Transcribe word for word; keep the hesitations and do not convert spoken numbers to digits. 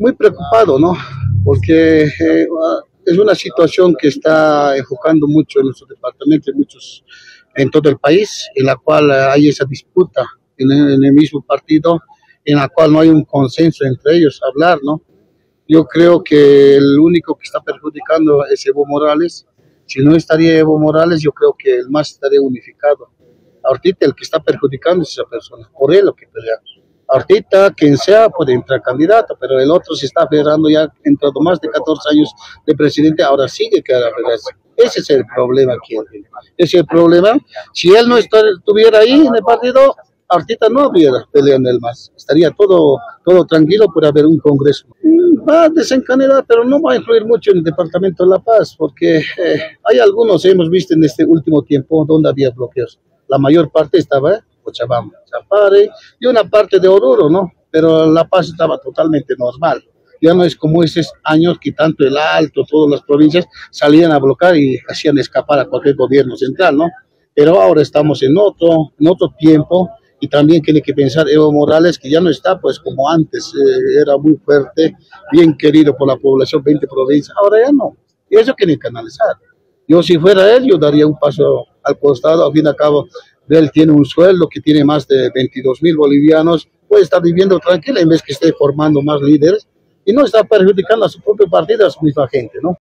Muy preocupado, ¿no? Porque eh, es una situación que está enfocando mucho en nuestro departamento, en muchos, en todo el país, en la cual hay esa disputa en el, en el mismo partido, en la cual no hay un consenso entre ellos, hablar, ¿no? Yo creo que el único que está perjudicando es Evo Morales. Si no estaría Evo Morales, yo creo que el MAS estaría unificado. Ahorita el que está perjudicando es esa persona, por él lo que pelea. Ahorita, quien sea puede entrar candidato, pero el otro se está aferrando, ya ha entrado más de catorce años de presidente, ahora sigue que aferrarse. Ese es el problema aquí. Ese es el problema. Si él no estuviera ahí en el partido, ahorita no hubiera pelea en el MAS. Estaría todo, todo tranquilo por haber un congreso. Va a desencadenar, pero no va a influir mucho en el Departamento de La Paz, porque eh, hay algunos, hemos visto en este último tiempo, donde había bloqueos. La mayor parte estaba en Cochabamba, Chapare y una parte de Oruro, ¿no? Pero La Paz estaba totalmente normal. Ya no es como esos años que tanto el Alto, todas las provincias salían a bloquear y hacían escapar a cualquier gobierno central, ¿no? Pero ahora estamos en otro, en otro tiempo. Y también tiene que pensar Evo Morales, que ya no está pues como antes, eh, era muy fuerte, bien querido por la población, veinte provincias, ahora ya no. Y eso tiene que analizar. Yo si fuera él, yo daría un paso al costado, al fin y al cabo, él tiene un sueldo que tiene más de veintidós mil bolivianos, puede estar viviendo tranquila en vez que esté formando más líderes y no está perjudicando a su propio partido, a su misma gente, ¿no?